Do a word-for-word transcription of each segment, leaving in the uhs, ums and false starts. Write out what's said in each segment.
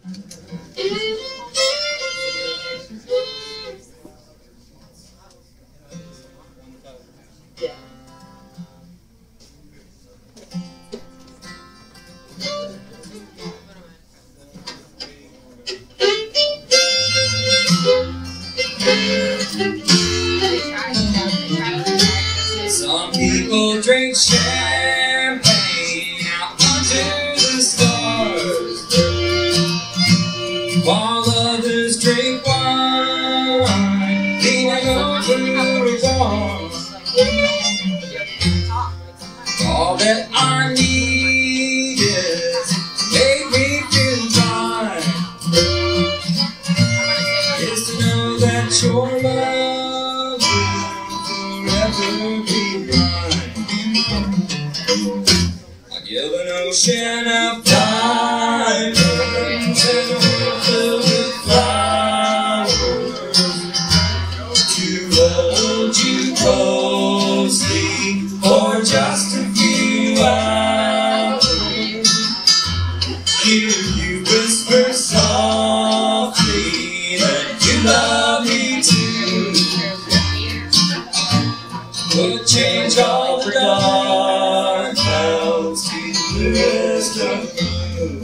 Some people drink champagne out under the stars, while others drink wine leaning over a bar. All that I need is to make me feel fine, is to know that your love will forever be mine. I give an ocean of diamonds and a world filled with flowers to hold you closely for just a few hours. Hear you whisper softly that you love me too. Would change all the dark clouds to the bluest of blue.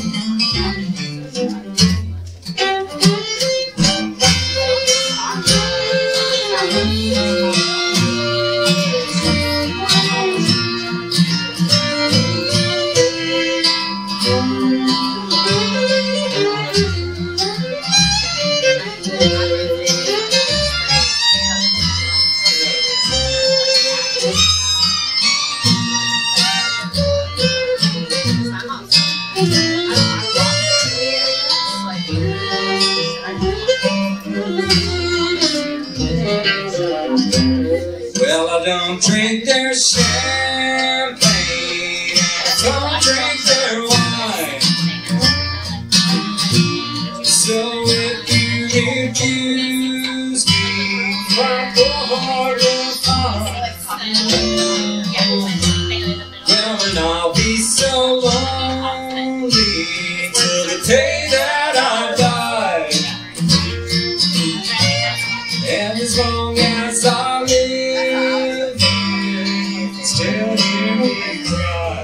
Well, I don't drink their champagne, I don't drink their wine. So if you refuse me, my poor heart will find. Well, then I'll be so lonely till the day that I die. And as long as I live, still hear me cry.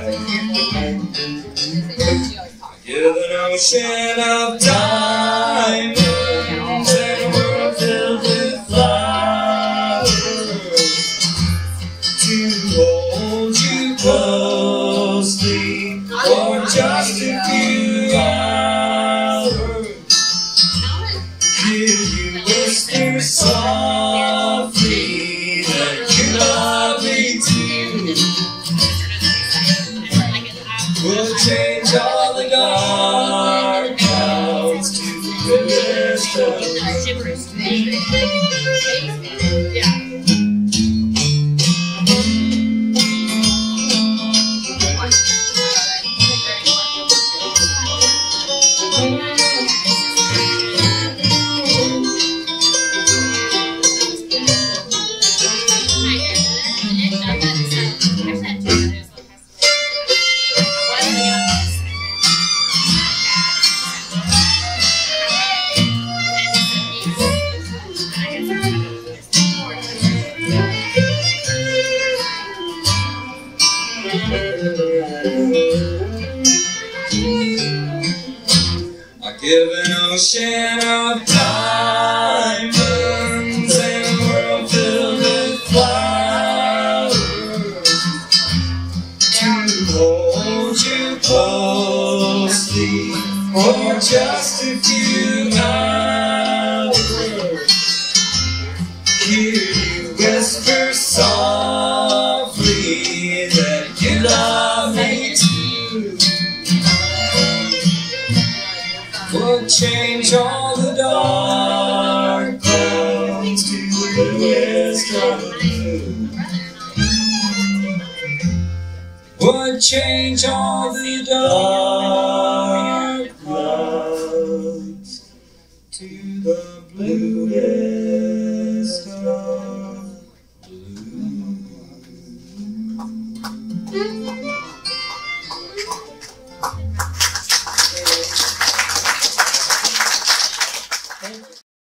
I give an ocean of diamonds and a world filled with flowers to hold you closely for just a few hours. Hear you whisper softly that you love me too. We'll change all the dark clouds to the bluest of I give an ocean of diamonds and a world filled with flowers to hold you closely for just a few hours. Hear you whisper softly that you love me too. Would change all the dark clouds to the bluest of blue. Would change all the dark clouds to the bluest of blue. Thank you.